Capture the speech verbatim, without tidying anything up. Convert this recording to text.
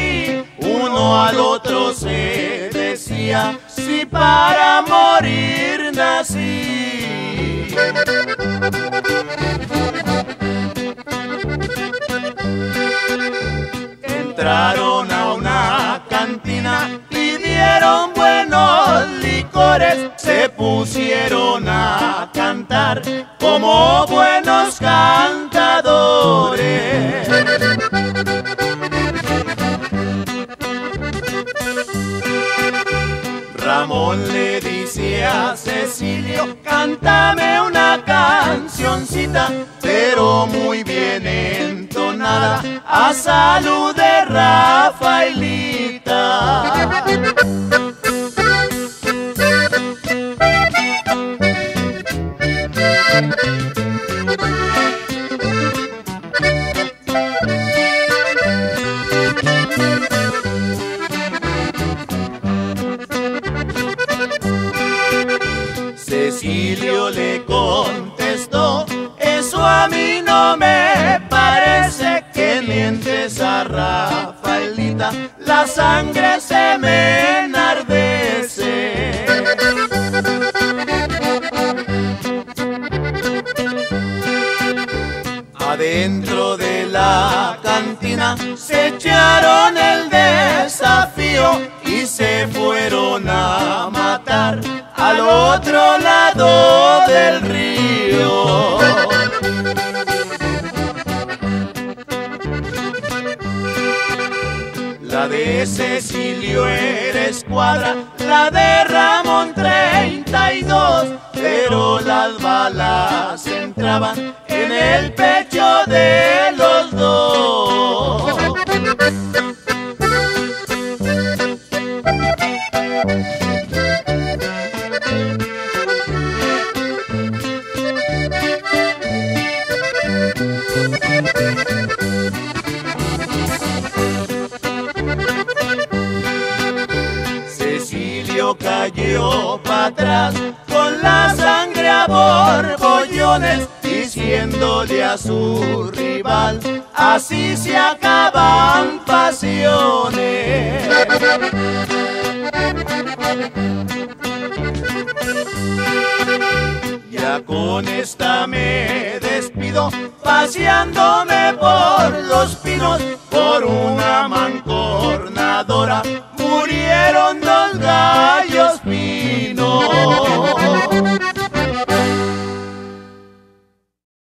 así, uno al otro se decía, si para morir nací. Entraron a una cantina, pidieron buenos licores, se pusieron a cantar como buenos cantadores. Ramón le dice a Cecilio, cántame una cancioncita, pero muy bien entonada, a salud de Rafaelita. Cecilio le contestó, eso a mí no me parece, que mientes a Rafaelita, la sangre se me enardece. Adentro de la cantina se echaron el desafío y se fueron a matar al otro lado del río. La de Cecilio era escuadra, la de Ramón treinta y dos, pero las balas entraban en el pecho de los dos. Cecilio cayó para atrás con la sangre a borbollones, diciéndole a su rival, así se acaban pasiones. Ya con esta me despido, paseándome por los pinos,